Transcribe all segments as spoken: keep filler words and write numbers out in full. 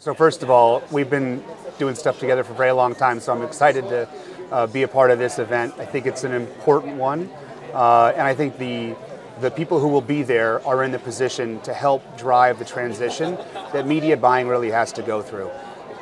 So first of all, we've been doing stuff together for a very long time, so I'm excited to uh, be a part of this event. I think it's an important one, uh, and I think the the people who will be there are in the position to help drive the transition that media buying really has to go through.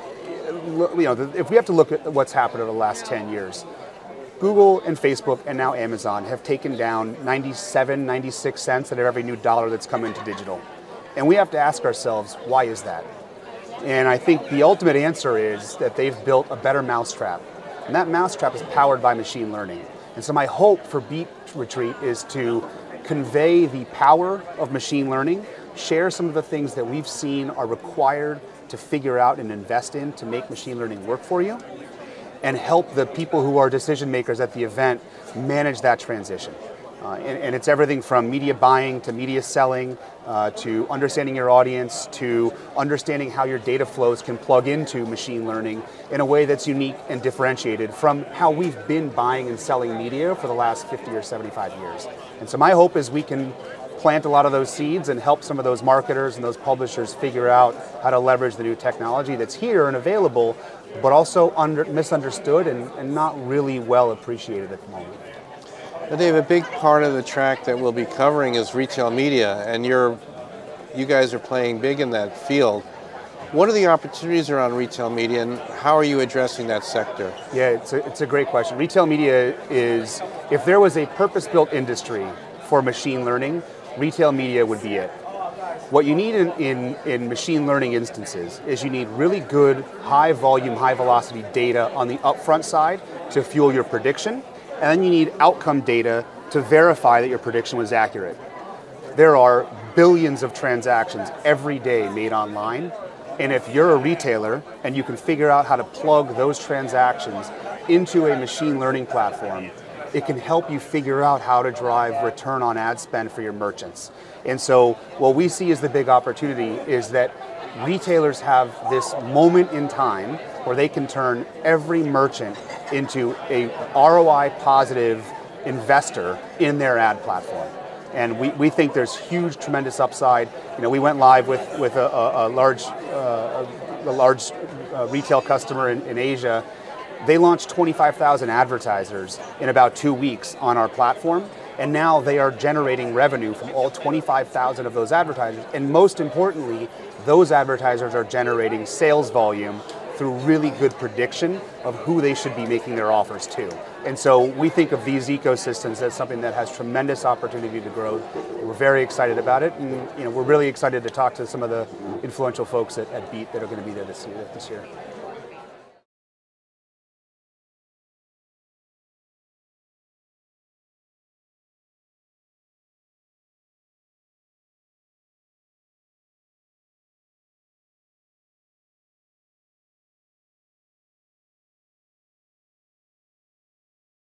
You know, if we have to look at what's happened over the last ten years, Google and Facebook and now Amazon have taken down ninety-seven, ninety-six cents out of every new dollar that's come into digital. And we have to ask ourselves, why is that? And I think the ultimate answer is that they've built a better mousetrap. And that mousetrap is powered by machine learning. And so my hope for Beet Retreat is to convey the power of machine learning, share some of the things that we've seen are required to figure out and invest in to make machine learning work for you, and help the people who are decision makers at the event manage that transition. Uh, and, and it's everything from media buying to media selling, uh, to understanding your audience, to understanding how your data flows can plug into machine learning in a way that's unique and differentiated from how we've been buying and selling media for the last fifty or seventy-five years. And so my hope is we can plant a lot of those seeds and help some of those marketers and those publishers figure out how to leverage the new technology that's here and available, but also under, misunderstood and, and not really well appreciated at the moment. Now, Dave, a big part of the track that we'll be covering is retail media, and you're, you guys are playing big in that field. What are the opportunities around retail media, and how are you addressing that sector? Yeah, it's a, it's a great question. Retail media is, if there was a purpose-built industry for machine learning, retail media would be it. What you need in, in, in machine learning instances is you need really good, high volume, high velocity data on the upfront side to fuel your prediction, and then you need outcome data to verify that your prediction was accurate. There are billions of transactions every day made online, and if you're a retailer and you can figure out how to plug those transactions into a machine learning platform, it can help you figure out how to drive return on ad spend for your merchants. And so what we see as the big opportunity is that retailers have this moment in time where they can turn every merchant into a R O I positive investor in their ad platform. And we, we think there's huge, tremendous upside. You know, we went live with, with a, a, a large, uh, a large uh, retail customer in, in Asia. They launched twenty-five thousand advertisers in about two weeks on our platform, and now they are generating revenue from all twenty-five thousand of those advertisers. And most importantly, those advertisers are generating sales volume through really good prediction of who they should be making their offers to. And so we think of these ecosystems as something that has tremendous opportunity to grow. We're very excited about it, and you know, we're really excited to talk to some of the influential folks at, at Beet that are going to be there this year. This year.